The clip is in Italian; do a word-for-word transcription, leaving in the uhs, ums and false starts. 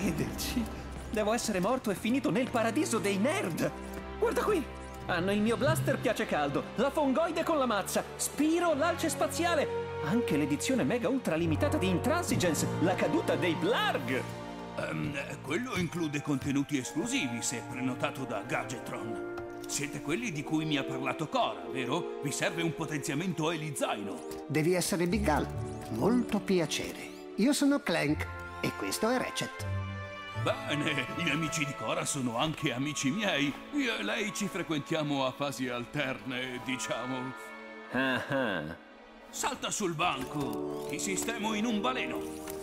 crederci. Devo essere morto e finito nel paradiso dei nerd. Guarda qui. Hanno il mio blaster piace caldo, la fongoide con la mazza, Spiro l'alce spaziale, anche l'edizione mega ultra limitata di Intransigence, la caduta dei Blarg. Um, quello include contenuti esclusivi se prenotato da Gadgetron. Siete quelli di cui mi ha parlato Cora, vero? Vi serve un potenziamento Eli Zaino. Devi essere Big Al. Molto piacere. Io sono Clank e questo è Ratchet. Bene, gli amici di Cora sono anche amici miei. Io e lei ci frequentiamo a fasi alterne, diciamo. Ah ah. Salta sul banco, ti sistemo in un baleno.